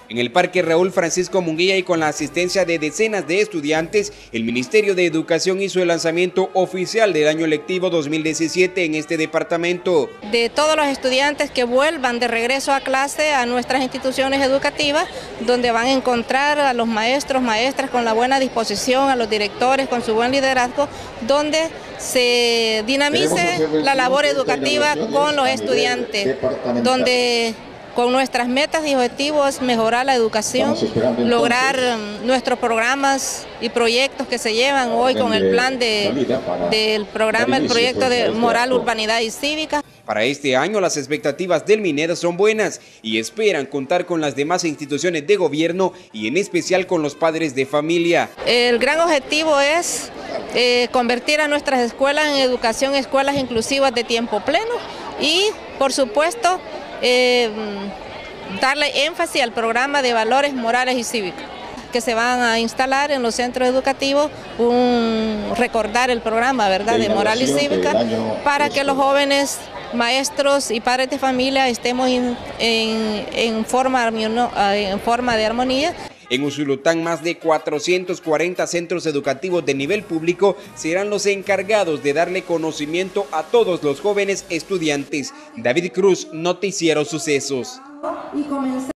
En el Parque Raúl Francisco Munguía y con la asistencia de decenas de estudiantes, el Ministerio de Educación hizo el lanzamiento oficial del año lectivo 2017 en este departamento. De todos los estudiantes que vuelvan de regreso a clase a nuestras instituciones educativas, donde van a encontrar a los maestros, maestras con la buena disposición, a los directores con su buen liderazgo, donde se dinamice la labor educativa con los estudiantes, donde con nuestras metas y objetivos mejorar la educación, lograr nuestros programas y proyectos que se llevan hoy con el plan del programa, el proyecto de moral, urbanidad y cívica. Para este año las expectativas del MINED son buenas y esperan contar con las demás instituciones de gobierno y en especial con los padres de familia. El gran objetivo es convertir a nuestras escuelas en educación, escuelas inclusivas de tiempo pleno y, por supuesto, darle énfasis al programa de valores morales y cívicos que se van a instalar en los centros educativos, recordar el programa, ¿verdad?, de moral y cívica, para que los jóvenes, maestros y padres de familia estemos en forma de armonía. En Usulután, más de 440 centros educativos de nivel público serán los encargados de darle conocimiento a todos los jóvenes estudiantes. David Cruz, Noticiero Sucesos.